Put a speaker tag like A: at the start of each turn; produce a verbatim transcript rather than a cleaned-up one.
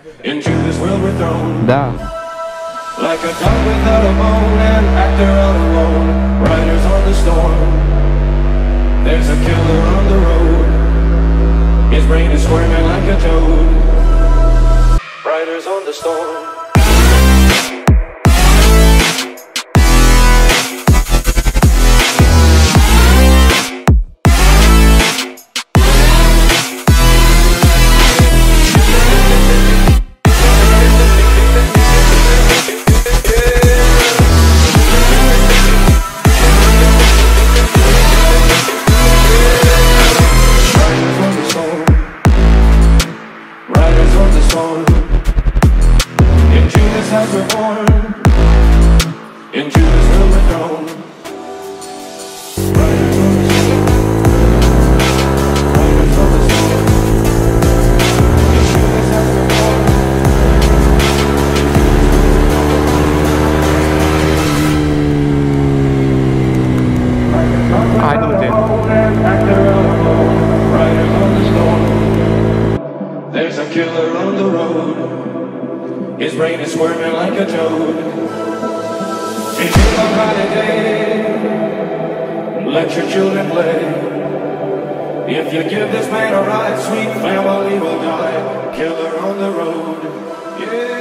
A: Into this world we're thrown.
B: Да.
A: Like a dog without a bone, an actor out alone, riders on the storm. There's a killer on the road, his brain is squirming like a toad. Riders on the storm. Into this house we're born, into this world we're thrown. Riders on the storm, riders on the storm. Into this house we're born.
B: I do it.
A: Riders on the storm. There's a killer on the road, his brain is squirming like a toad. If you a holiday, let your children play. If you give this man a ride, sweet family will die. Killer on the road, yeah.